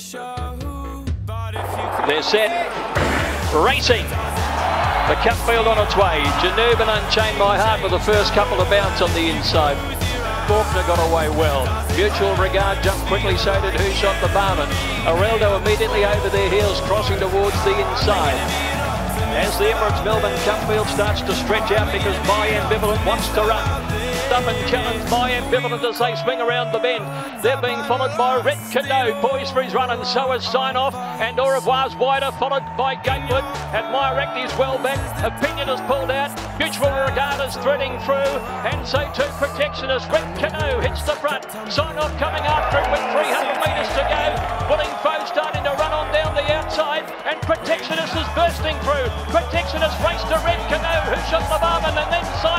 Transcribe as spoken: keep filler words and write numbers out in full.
They're set, racing. The Cupfield on its way. Janubin Unchained My Heart with the first couple of bounce on the inside. Faulkner got away well. Mutual Regard jumped quickly, so did Who Shot the Barman. Areldo immediately over their heels, crossing towards the inside. As the Emirates Melbourne Cupfield starts to stretch out because My Ambivalent wants to run. Up and challenge My Ambivalent as they swing around the bend. They're being followed by Red Canoe, poised for his run, and so is Sign Off. And Au Revoir's wider, followed by Gatewood. Admire Acti's well back. Opinion is pulled out. Mutual Regard is threading through, and so too Protectionist. Red Canoe hits the front. Sign Off coming after him with three hundred metres to go. Willing Foe starting to run on down the outside, and Protectionist is bursting through. Protectionist race to Red Canoe, Who Shot the Barman, and then Sign